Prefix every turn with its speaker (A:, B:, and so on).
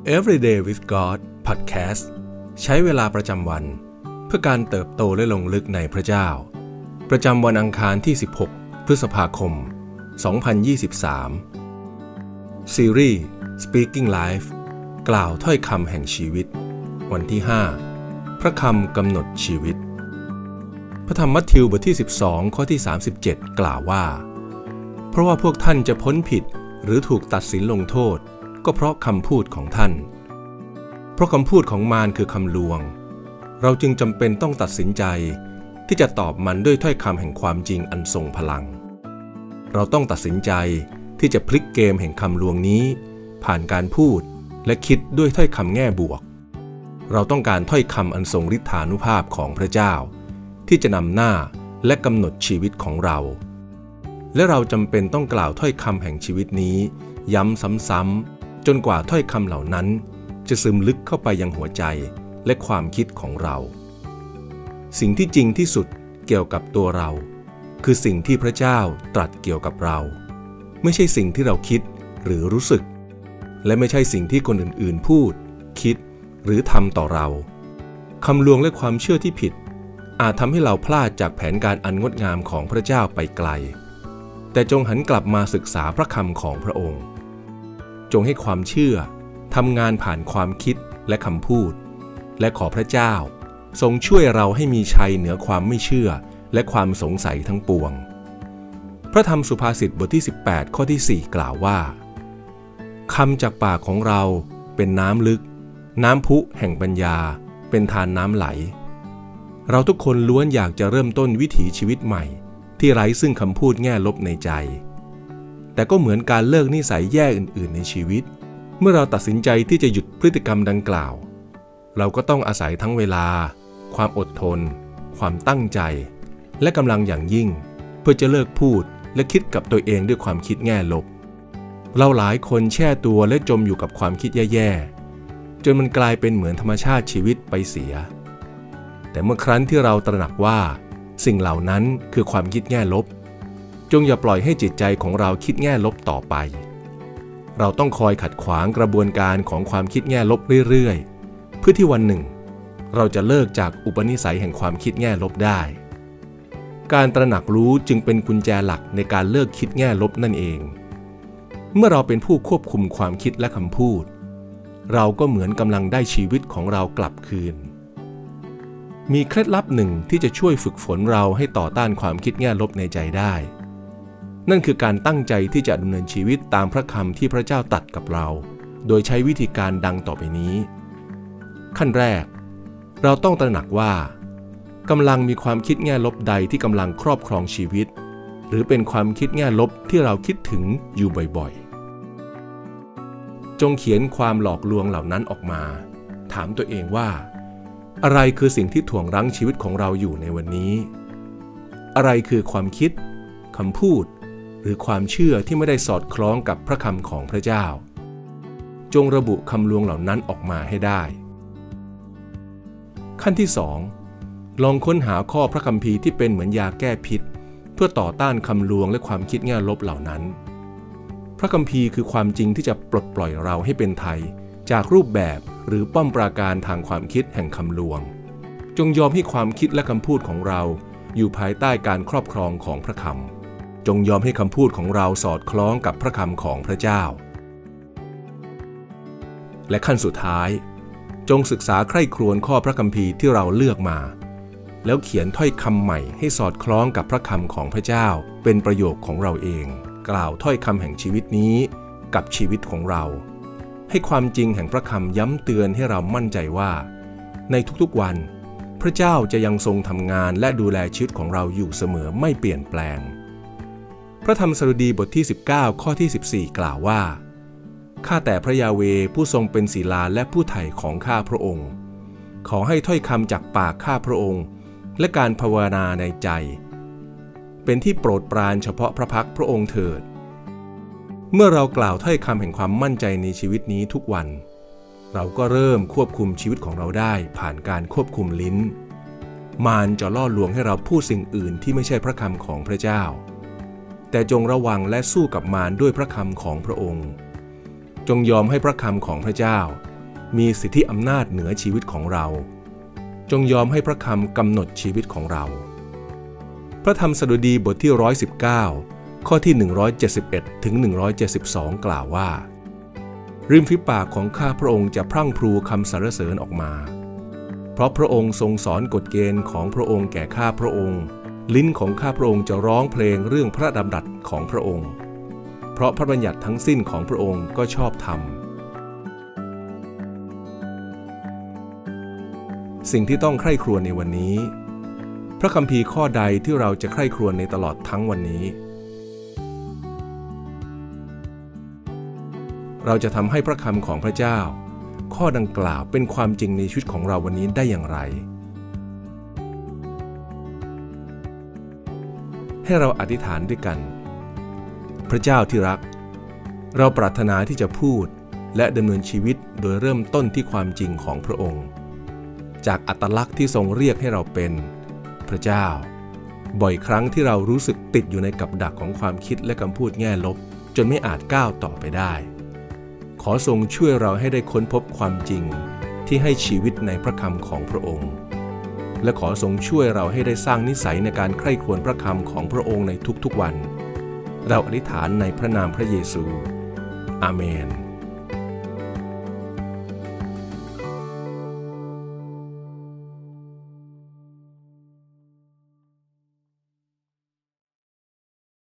A: Everyday with God Podcast ใช้เวลาประจำวันเพื่อการเติบโตและลงลึกในพระเจ้าประจำวันอังคารที่16พฤษภาคม2023ซีรีส์ Speaking Life กล่าวถ้อยคำแห่งชีวิตวันที่5พระคำกำหนดชีวิตพระธรรมมัทธิวบทที่12ข้อที่37กล่าวว่าเพราะว่าพวกท่านจะพ้นผิดหรือถูกตัดสินลงโทษก็เพราะคำพูดของท่านเพราะคำพูดของมารคือคำลวงเราจึงจำเป็นต้องตัดสินใจที่จะตอบมันด้วยถ้อยคำแห่งความจริงอันทรงพลังเราต้องตัดสินใจที่จะพลิกเกมแห่งคำลวงนี้ผ่านการพูดและคิดด้วยถ้อยคำแง่บวกเราต้องการถ้อยคำอันทรงฤทธานุภาพของพระเจ้าที่จะนำหน้าและกำหนดชีวิตของเราและเราจำเป็นต้องกล่าวถ้อยคำแห่งชีวิตนี้ย้ำซ้ำๆจนกว่าถ้อยคำเหล่านั้นจะซึมลึกเข้าไปยังหัวใจและความคิดของเราสิ่งที่จริงที่สุดเกี่ยวกับตัวเราคือสิ่งที่พระเจ้าตรัสเกี่ยวกับเราไม่ใช่สิ่งที่เราคิดหรือรู้สึกและไม่ใช่สิ่งที่คนอื่นๆพูดคิดหรือทำต่อเราคำลวงและความเชื่อที่ผิดอาจทำให้เราพลาดจากแผนการอันงดงามของพระเจ้าไปไกลแต่จงหันกลับมาศึกษาพระคำของพระองค์จงให้ความเชื่อทำงานผ่านความคิดและคำพูดและขอพระเจ้าทรงช่วยเราให้มีชัยเหนือความไม่เชื่อและความสงสัยทั้งปวงพระธรรมสุภาษิตบทที่18ข้อที่4กล่าวว่าคำจากปากของเราเป็นน้ำลึกน้ำพุแห่งปัญญาเป็นทานน้ำไหลเราทุกคนล้วนอยากจะเริ่มต้นวิถีชีวิตใหม่ที่ไร้ซึ่งคำพูดแง่ลบในใจแต่ก็เหมือนการเลิกนิสัยแย่อื่นๆในชีวิตเมื่อเราตัดสินใจที่จะหยุดพฤติกรรมดังกล่าวเราก็ต้องอาศัยทั้งเวลาความอดทนความตั้งใจและกำลังอย่างยิ่งเพื่อจะเลิกพูดและคิดกับตัวเองด้วยความคิดแง่ลบเราหลายคนแช่ตัวและจมอยู่กับความคิดแย่ๆจนมันกลายเป็นเหมือนธรรมชาติชีวิตไปเสียแต่เมื่อครั้นที่เราตระหนักว่าสิ่งเหล่านั้นคือความคิดแง่ลบจงอย่าปล่อยให้จิตใจของเราคิดแง่ลบต่อไปเราต้องคอยขัดขวางกระบวนการของความคิดแง่ลบเรื่อยๆเพื่อที่วันหนึ่งเราจะเลิกจากอุปนิสัยแห่งความคิดแง่ลบได้การตระหนักรู้จึงเป็นกุญแจหลักในการเลิกคิดแง่ลบนั่นเองเมื่อเราเป็นผู้ควบคุมความคิดและคำพูดเราก็เหมือนกำลังได้ชีวิตของเรากลับคืนมีเคล็ดลับหนึ่งที่จะช่วยฝึกฝนเราให้ต่อต้านความคิดแง่ลบในใจได้นั่นคือการตั้งใจที่จะดำเนินชีวิตตามพระคำที่พระเจ้าตรัสกับเราโดยใช้วิธีการดังต่อไปนี้ขั้นแรกเราต้องตระหนักว่ากำลังมีความคิดแง่ลบใดที่กำลังครอบครองชีวิตหรือเป็นความคิดแง่ลบที่เราคิดถึงอยู่บ่อยๆจงเขียนความหลอกลวงเหล่านั้นออกมาถามตัวเองว่าอะไรคือสิ่งที่ถ่วงรั้งชีวิตของเราอยู่ในวันนี้อะไรคือความคิดคำพูดหรือความเชื่อที่ไม่ได้สอดคล้องกับพระคำของพระเจ้าจงระบุคำลวงเหล่านั้นออกมาให้ได้ขั้นที่2ลองค้นหาข้อพระคัมภีร์ที่เป็นเหมือนยาแก้พิษเพื่อต่อต้านคำลวงและความคิดแง่ลบเหล่านั้นพระคัมภีร์คือความจริงที่จะปลดปล่อยเราให้เป็นไทยจากรูปแบบหรือป้อมปราการทางความคิดแห่งคำลวงจงยอมให้ความคิดและคำพูดของเราอยู่ภายใต้การครอบครองของพระคำจงยอมให้คำพูดของเราสอดคล้องกับพระคำของพระเจ้าและขั้นสุดท้ายจงศึกษาใคร่ครวญข้อพระคัมภีร์ที่เราเลือกมาแล้วเขียนถ้อยคำใหม่ให้สอดคล้องกับพระคำของพระเจ้าเป็นประโยคของเราเองกล่าวถ้อยคำแห่งชีวิตนี้กับชีวิตของเราให้ความจริงแห่งพระคำย้ำเตือนให้เรามั่นใจว่าในทุกๆวันพระเจ้าจะยังทรงทำงานและดูแลชีวิตของเราอยู่เสมอไม่เปลี่ยนแปลงพระธรรมสดุดีบทที่19ข้อที่14กล่าวว่าข้าแต่พระยาเวห์ผู้ทรงเป็นศิลาและผู้ไถ่ของข้าพระองค์ขอให้ถ้อยคำจากปากข้าพระองค์และการภาวนาในใจเป็นที่โปรดปรานเฉพาะพระพักพระองค์เถิดเมื่อเรากล่าวถ้อยคำแห่งความมั่นใจในชีวิตนี้ทุกวันเราก็เริ่มควบคุมชีวิตของเราได้ผ่านการควบคุมลิ้นมารจะล่อลวงให้เราพูดสิ่งอื่นที่ไม่ใช่พระคำของพระเจ้าแต่จงระวังและสู้กับมารด้วยพระคำของพระองค์จงยอมให้พระคำของพระเจ้ามีสิทธิอำนาจเหนือชีวิตของเราจงยอมให้พระคำกำหนดชีวิตของเราพระธรรมสดุดีบทที่119ข้อที่171ถึง172กล่าวว่าริมฝีปากของข้าพระองค์จะพรั่งพรูคำสรรเสริญออกมาเพราะพระองค์ทรงสอนกฎเกณฑ์ของพระองค์แก่ข้าพระองค์ลิ้นของข้าพระองค์จะร้องเพลงเรื่องพระดำรัสของพระองค์เพราะพระบัญญัติทั้งสิ้นของพระองค์ก็ชอบธรรมสิ่งที่ต้องใคร่ครวญในวันนี้พระคัมภีร์ข้อใดที่เราจะใคร่ครวญในตลอดทั้งวันนี้เราจะทำให้พระคำของพระเจ้าข้อดังกล่าวเป็นความจริงในชีวิตของเราวันนี้ได้อย่างไรให้เราอธิษฐานด้วยกันพระเจ้าที่รักเราปรารถนาที่จะพูดและดำเนินชีวิตโดยเริ่มต้นที่ความจริงของพระองค์จากอัตลักษณ์ที่ทรงเรียกให้เราเป็นพระเจ้าบ่อยครั้งที่เรารู้สึกติดอยู่ในกับดักของความคิดและคำพูดแง่ลบจนไม่อาจก้าวต่อไปได้ขอทรงช่วยเราให้ได้ค้นพบความจริงที่ให้ชีวิตในพระคำของพระองค์และขอทรงช่วยเราให้ได้สร้างนิสัยในการใคร่ครวญพระคำของพระองค์ในทุกๆวันเราอธิษฐานในพระนามพระเยซูอาเมน